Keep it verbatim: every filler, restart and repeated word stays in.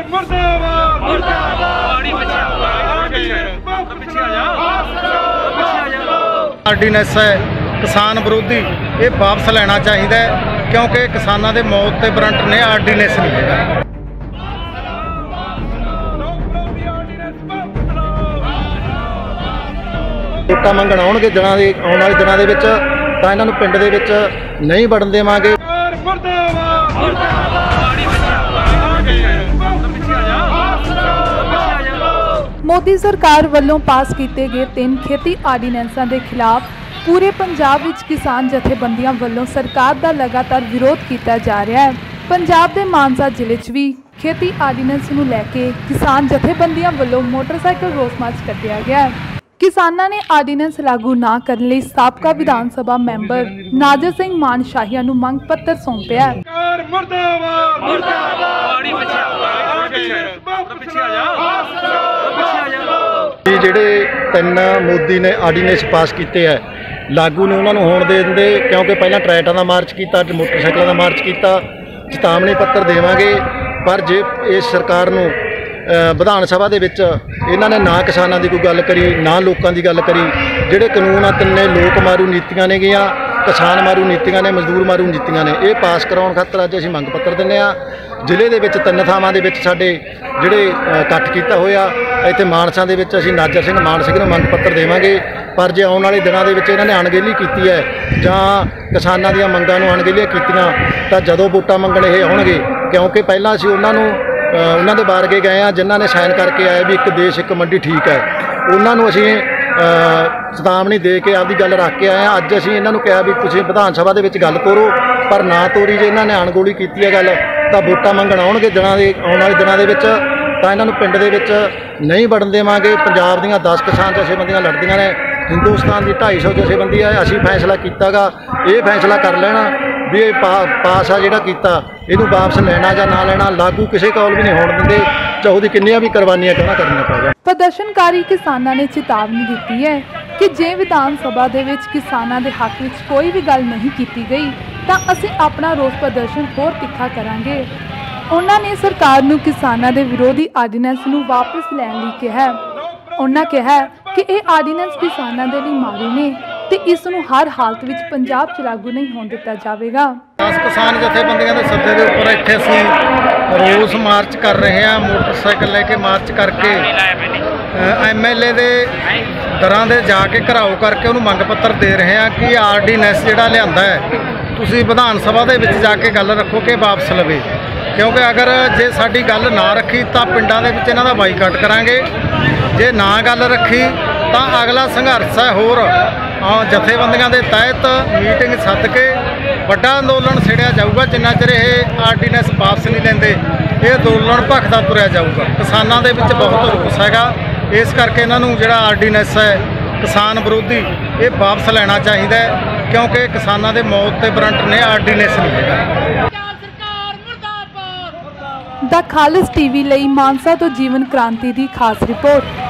Ordinance है किसान विरोधी, ये वापस लेना चाहिए क्योंकि किसानों के मौत के वारंट ने आर्डीनेंस नहीं है। वोटां मंगण आउणगे दिनां दे आउण वाले दिनां दे विच तां इन्हां नूं पिंड दे विच नहीं वड़न देवांगे। मोदी सरकार वालों पास किए गए तीन खेती आर्डीनेंसां के खिलाफ पूरे पंजाब विच किसान जथेबंदियां वालों सरकार का लगातार विरोध किया जा रहा है। पंजाब के मानसा जिले च भी खेती आर्डीनेंस नूं लैके किसान जथेबंदियां वालों मोटरसाइकिल रोस मार्च कढ़िया गया। किसानों ने आर्डीनेंस लागू ना करने लई साबका विधान सभा मैंबर नाजर सिंह मानशाहिया नूं मंग पत्र सौंपिया। ਜਿਹੜੇ ਤਿੰਨ मोदी ने आर्डीनेंस पास किए है लागू ने उन्होंने होने दे देंगे क्योंकि पहला ट्रैक्टरों का मार्च किया, मोटरसाइकिलों का मार्च किया, चेतावनी पत्र देवांगे। पर जे इस सरकार नूं विधान सभा दे विच इन्हां ने ना किसानां दी कोई गल करी ना लोकां दी गल करी। जिहड़े कानून आ तिन्ने लोक मारू नीतियां ने गईयां, किसान मारू नीतियां ने, मजदूर मारू नीतियां ने, ये पास कराउण खातर अज असीं मंग पत्र दिंदे आ। ਜ਼ਿਲ੍ਹੇ ਦੇ ਵਿੱਚ ਤਿੰਨ ਥਾਵਾਂ ਦੇ ਵਿੱਚ ਸਾਡੇ ਜਿਹੜੇ ਇਕੱਠ ਕੀਤਾ ਹੋਇਆ ਇੱਥੇ ਮਾਨਸਾ ਦੇ ਵਿੱਚ ਅਸੀਂ ਨਾਜਰ ਸਿੰਘ ਮਾਨ ਸਿੰਘ ਨੂੰ ਮੰਗ ਪੱਤਰ ਦੇਵਾਂਗੇ। ਪਰ ਜੇ ਆਉਣ ਵਾਲੇ ਦਿਨਾਂ ਦੇ ਵਿੱਚ ਇਹਨਾਂ ਨੇ ਅਣਗਹਿਲੀ ਕੀਤੀ ਹੈ ਜਾਂ ਕਿਸਾਨਾਂ ਦੀਆਂ ਮੰਗਾਂ ਨੂੰ ਅਣਗਹਿਲੀਆਂ ਕੀਤੀਆਂ ਤਾਂ ਜਦੋਂ ਵੋਟਾਂ ਮੰਗਣ ਇਹ ਆਉਣਗੇ, ਕਿਉਂਕਿ ਪਹਿਲਾਂ ਅਸੀਂ ਉਹਨਾਂ ਨੂੰ ਉਹਨਾਂ ਦੇ ਬਾਰਗੇ ਗਏ ਆ ਜਿਨ੍ਹਾਂ ਨੇ ਸਾਈਨ ਕਰਕੇ ਆਏ ਵੀ ਇੱਕ ਦੇਸ਼ ਇੱਕ ਮੰਡੀ ਠੀਕ ਹੈ, ਉਹਨਾਂ ਨੂੰ ਅਸੀਂ ਚੇਤਾਵਨੀ ਦੇ ਕੇ ਆਪਦੀ ਗੱਲ ਰੱਖ ਕੇ ਆਏ ਆ। ਅੱਜ ਅਸੀਂ ਇਹਨਾਂ ਨੂੰ ਕਿਹਾ ਵੀ ਤੁਸੀਂ ਵਿਧਾਨ ਸਭਾ ਦੇ ਵਿੱਚ ਗੱਲ ਤੋਰੋ, ਪਰ ਨਾ ਤੋਰੀ। ਜੇ ਇਹਨਾਂ ਨੇ ਅਣਗੌਲੀ ਕੀਤੀ ਹੈ ਗੱਲ ਤਾਂ ਵੋਟਾਂ ਮੰਗਣ ਆਉਣਗੇ ਦਿਨਾਂ ਦੇ ਆਉਣ ਵਾਲੇ ਦਿਨਾਂ ਦੇ ਵਿੱਚ ਤਾਂ ਇਹਨਾਂ ਨੂੰ ਪਿੰਡ ਦੇ ਵਿੱਚ ਨਹੀਂ ਵੜਨ ਦੇਵਾਂਗੇ। ਪੰਜਾਬ ਦੀਆਂ ਦਸ ਕਿਸਾਨ ਜਥੇਬੰਦੀਆਂ ਲੜਦੀਆਂ ਨੇ, ਹਿੰਦੁਸਤਾਨ ਦੀ ਢਾਈ ਸੌ ਜਥੇਬੰਦੀ ਹੈ। ਅਸੀਂ ਫੈਸਲਾ ਕੀਤਾਗਾ, ਇਹ ਫੈਸਲਾ ਕਰ ਲੈਣਾ ਵੀ ਇਹ ਪਾ ਪਾਸ ਆ ਜਿਹੜਾ ਕੀਤਾ ਇਹਨੂੰ ਵਾਪਸ ਲੈਣਾ ਜਾਂ ਨਾ ਲੈਣਾ, ਲਾਗੂ ਕਿਸੇ ਕੌਲ ਵੀ ਨਹੀਂ ਹੋਣ ਦਿੰਦੇ, ਚਾਹੇ ਉਹਦੀ ਕਿੰਨੀਆਂ ਵੀ ਕੁਰਬਾਨੀਆਂ ਕਿਉਂ ਨਾ ਕਰਨੀਆਂ ਪੈ ਜਾਣ। प्रदर्शनकारी किसानों ने चेतावनी दी है कि जे विधान सभा दे विच किसानों के हक विच कोई भी गल नहीं की गई तो असीं अपना रोस प्रदर्शन होर तिखा करांगे। उन्होंने सरकार नूं किसानों के विरोधी आर्डीनेंस नूं वापस लैण लई कहा। उन्होंने कहा कि यह आर्डीनेंस किसानों के लिए मारू ने ते इस नूं हर हालत विच पंजाब च लागू नहीं होण दिता जावेगा। दस किसान जथेबंदियां दे सੱਦੇ ਦੇ ਉੱਪਰ ਇੱਥੇ ਅਸੀਂ रोस मार्च कर रहे हैं, मोटरसाइकिल लेके मार्च करके एम एल ए के दरां दे जाके घराओ करके उन्होंने मंग पत्र दे रहे हैं कि आर्डीनेंस जिहड़ा लिआंदा है तुसीं विधान सभा दे विच जाके गल रखो कि वापस लवे, क्योंकि अगर जे साडी गल ना रखी तो पिंडां दे विच इन्हां दा बाईकाट करांगे, जे ना गल रखी तो अगला संघर्ष है होर जथेबंदियां दे तहत मीटिंग सद के ਵੱਡਾ ਅੰਦੋਲਨ ਛੇੜਿਆ ਜਾਊਗਾ। जिन्ना ਚਿਰ ਇਹ ਆਰਡੀਨੈਂਸ ਵਾਪਸ नहीं ਲੈਂਦੇ ਇਹ ਅੰਦੋਲਨ ਭਖਦਾ ਤੁਰਿਆ ਜਾਊਗਾ। ਕਿਸਾਨਾਂ ਦੇ ਵਿੱਚ ਬਹੁਤ ਰੋਸ ਹੈਗਾ, ਇਸ ਕਰਕੇ ਇਹਨਾਂ ਨੂੰ ਜਿਹੜਾ ਆਰਡੀਨੈਂਸ ਹੈ किसान विरोधी ये वापस लेना चाहिए क्योंकि किसानों के मौत के वारंट ने आर्डीनेंस नहीं है। द खालिस टीवी लई मानसा तो जीवन क्रांति की खास रिपोर्ट।